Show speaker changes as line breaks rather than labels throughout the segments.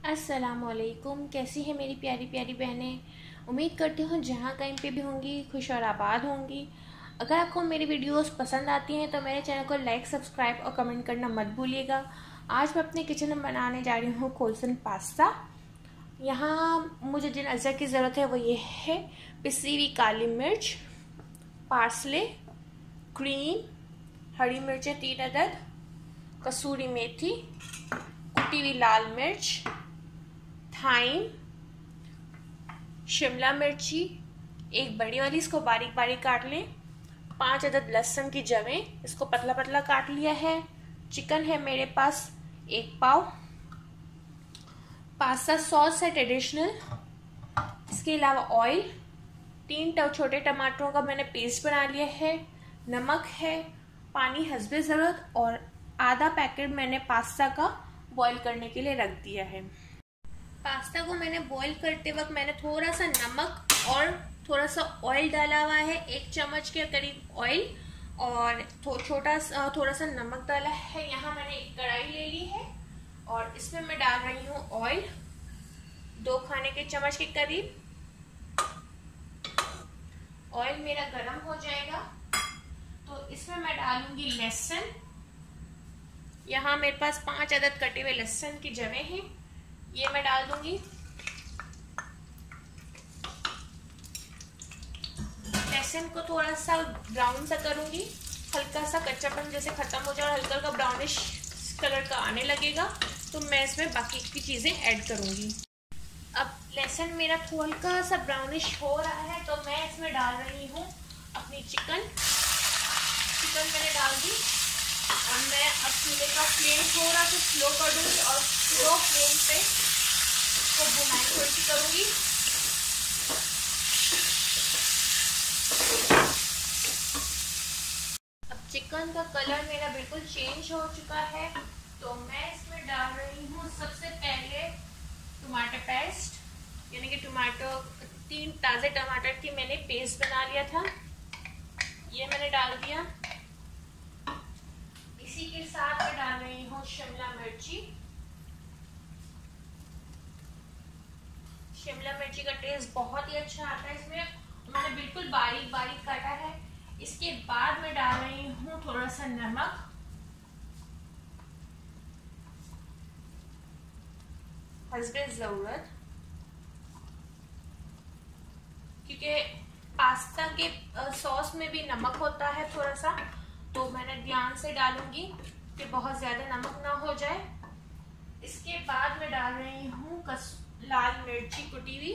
अस्सलामुअलैकुम। कैसी है मेरी प्यारी प्यारी बहनें। उम्मीद करती हूँ जहाँ कहीं पे भी होंगी खुश और आबाद होंगी। अगर आपको मेरी वीडियोस पसंद आती हैं तो मेरे चैनल को लाइक, सब्सक्राइब और कमेंट करना मत भूलिएगा। आज मैं अपने किचन में बनाने जा रही हूँ कोल्सन पास्ता। यहाँ मुझे जिन अज़ा की ज़रूरत है वो ये है: पिसी हुई काली मिर्च, पार्सले, क्रीम, हरी मिर्चें 3 अदद, कसूरी मेथी, कुटी हुई लाल मिर्च, थाइम, शिमला मिर्ची एक बड़ी वाली, इसको बारीक बारीक काट लें। 5 अदद लहसुन की जवें, इसको पतला पतला काट लिया है। चिकन है मेरे पास 1 पाव। पास्ता सॉस है ट्रेडिशनल। इसके अलावा ऑयल, 3 छोटे टमाटरों का मैंने पेस्ट बना लिया है। नमक है, पानी हस्बे ज़रूरत, और आधा पैकेट मैंने पास्ता का बॉईल करने के लिए रख दिया है। पास्ता को मैंने बॉईल करते वक्त मैंने थोड़ा सा नमक और थोड़ा सा ऑयल डाला हुआ है, 1 चम्मच के करीब ऑयल, और थोड़ा सा नमक डाला है। यहाँ मैंने एक कढ़ाई ले ली है और इसमें मैं डाल रही हूँ ऑयल 2 खाने के चम्मच के करीब। ऑयल मेरा गर्म हो जाएगा तो इसमें मैं डालूंगी लहसुन। यहाँ मेरे पास 5 अदद कटे हुए लहसुन की जवें हैं, ये मैं डाल दूंगी। लहसुन को थोड़ा सा ब्राउन सा करूंगी, हल्का सा कच्चापन जैसे खत्म हो जाए और हल्का हल्का ब्राउनिश कलर का आने लगेगा तो मैं इसमें बाकी की चीजें ऐड करूंगी। अब लहसुन मेरा हल्का सा ब्राउनिश हो रहा है तो मैं इसमें डाल रही हूँ अपनी चिकन मैंने डाल दी, और मैं अब चूल्हे का फ्लेम थोड़ा सा स्लो कर दूंगी और स्लो फ्लेम पे इसको भुनाई थोड़ी सी करूंगी। अब चिकन का कलर मेरा बिल्कुल चेंज हो चुका है तो मैं इसमें डाल रही हूँ सबसे पहले टमाटर पेस्ट, यानी कि 3 ताज़े टमाटर की मैंने पेस्ट बना लिया था, ये मैंने डाल दिया। इसी के साथ मैं डाल रही हूँ शिमला मिर्ची का टेस्ट बहुत ही अच्छा आता है इसमें, मैंने बिल्कुल बारीक बारीक काटा है। इसके बाद मैं डाल रही हूँ थोड़ा सा नमक, हस्बे ज़रूरत, क्योंकि पास्ता के सॉस में भी नमक होता है थोड़ा सा, तो मैंने ध्यान से डालूंगी कि बहुत ज़्यादा नमक ना हो जाए। इसके बाद मैं डाल रही हूँ लाल मिर्ची कुटी हुई,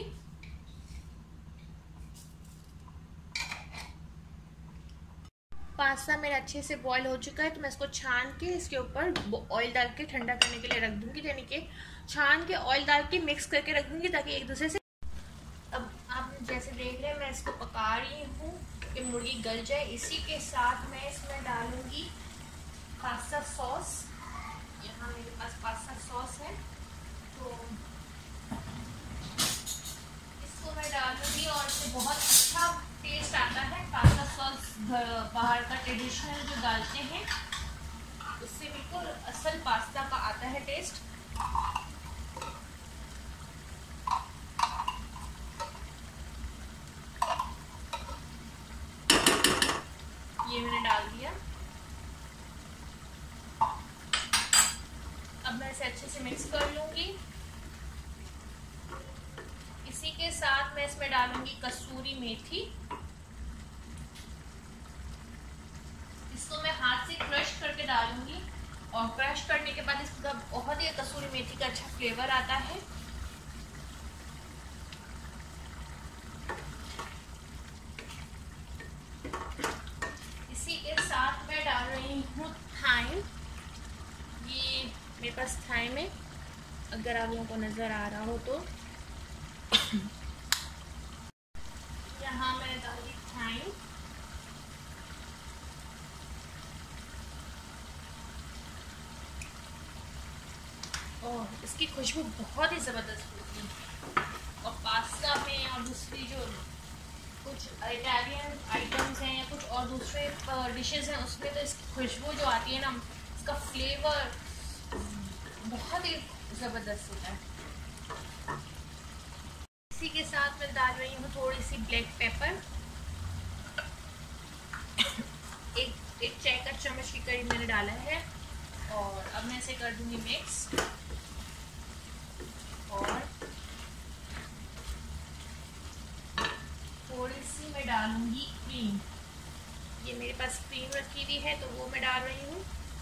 पास्ता मेरा अच्छे से बॉईल हो चुका है तो मैं इसको छान के इसके ऊपर ऑयल डाल के ठंडा करने के लिए रख दूंगी, यानी कि छान के ऑयल डाल के मिक्स करके रख दूंगी ताकि एक दूसरे से। अब आप जैसे देख रहे हैं मैं इसको पका रही हूँ कि मुर्गी गल जाए। इसी के साथ मैं इसमें डालूंगी पास्ता सॉस। यहाँ मेरे पास पास्ता सॉस है तो इसको मैं डालूंगी और इससे बहुत अच्छा टेस्ट आता है। पास्ता सॉस बाहर का ट्रेडिशनल जो डालते हैं उससे बिल्कुल असल पास्ता का आता है टेस्ट। ये मैंने डाल दिया। अब मैं इसे अच्छे से मिक्स कर लूंगी। इसी के साथ मैं इसमें डालूंगी कसूरी मेथी, इसको मैं हाथ से क्रश करके डालूंगी, और क्रश करने के बाद इसका बहुत ही कसूरी मेथी का अच्छा फ्लेवर आता है। इसी के साथ मैं डाल रही हूँ थाइम, ये मेरे पास थाइम है अगर आप लोगों को नज़र आ रहा हो तो। यहाँ मैंने डाल दी थाइम। और इसकी खुशबू बहुत ही ज़बरदस्त होती है, और पास्ता में और दूसरी जो कुछ इटालियन आइटम्स हैं या कुछ और दूसरे डिशेस हैं उसमें तो इसकी खुशबू जो आती है ना, इसका फ्लेवर बहुत ही ज़बरदस्त होता है। इसी के साथ मैं डाल रही हूँ थोड़ी सी ब्लैक पेपर, एक चाय का चम्मच की करीब मैंने डाला है। और अब मैं इसे कर दूंगी मिक्स। और थोड़ी सी मैं डालूंगी क्रीम, ये मेरे पास क्रीम रखी हुई है तो वो मैं डाल रही हूँ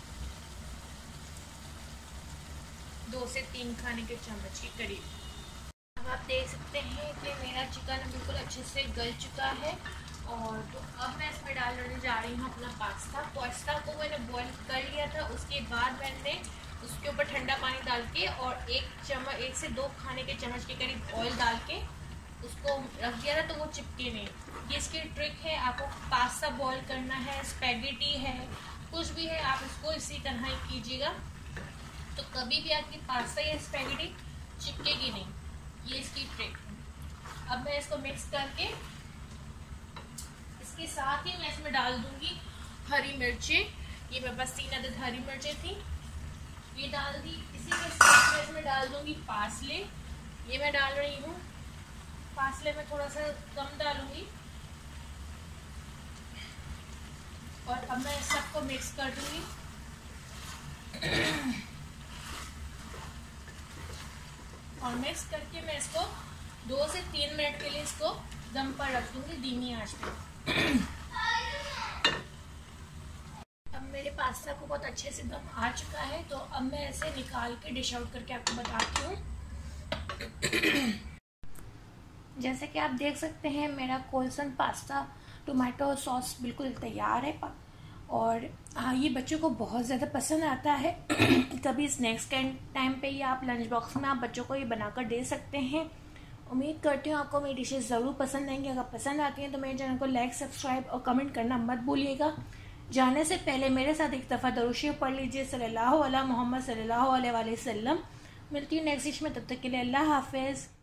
2 से 3 खाने के चम्मच के करीब। अब आप देख सकते हैं कि मेरा चिकन बिल्कुल अच्छे से गल चुका है। और तो अब मैं इसमें डालने जा रही हूँ अपना पास्ता को मैंने बॉईल कर लिया था। उसके बाद मैंने उसके ऊपर ठंडा पानी डाल के और 1 से 2 खाने के चम्मच के करीब ऑयल डाल के उसको रख दिया था, तो वो चिपके नहीं। ये इसकी ट्रिक है। आपको पास्ता बॉईल करना है, स्पैगेटी है, कुछ भी है, आप इसको इसी तरह ही कीजिएगा, तो कभी भी आपकी पास्ता या स्पैगेटी चिपकेगी नहीं। ये इसकी ट्रिक है। अब मैं इसको मिक्स करके इसके साथ ही मैं इसमें डाल दूंगी हरी मिर्चें। ये मेरे पास 3 अदद हरी मिर्चें थी, ये डाल दी। इसी के साथ मैं इसमें डाल दूंगी पासले, ये मैं डाल रही हूँ। पासले में थोड़ा सा कम डालूंगी। और अब मैं सबको मिक्स कर दूंगी। और मिक्स करके मैं इसको 2 से 3 मिनट के लिए इसको दम पर रख दूंगी धीमी आंच पे। अब मेरे पास्ता को बहुत अच्छे से दम आ चुका है, तो अब मैं इसे निकाल के डिश आउट करके आपको बताती हूँ। जैसे कि आप देख सकते हैं मेरा कोलसन पास्ता टोमेटो सॉस बिल्कुल तैयार है। और ये बच्चों को बहुत ज़्यादा पसंद आता है। कभी स्नैक्स के टाइम पे या आप लंच बॉक्स में आप बच्चों को ये बनाकर दे सकते हैं। उम्मीद करती हूँ आपको मेरी डिशेस ज़रूर पसंद आएंगी। अगर पसंद आती हैं तो मेरे चैनल को लाइक, सब्सक्राइब और कमेंट करना मत भूलिएगा। जाने से पहले मेरे साथ एक दफ़ा दरूद शरीफ पढ़ लीजिए, सल्लल्लाहु अला मोहम्मद सल्लल्लाहु अलैहि वसल्लम। मिलती हूँ नेक्स्ट डिश में, तब तक के लिए अल्लाह हाफिज़।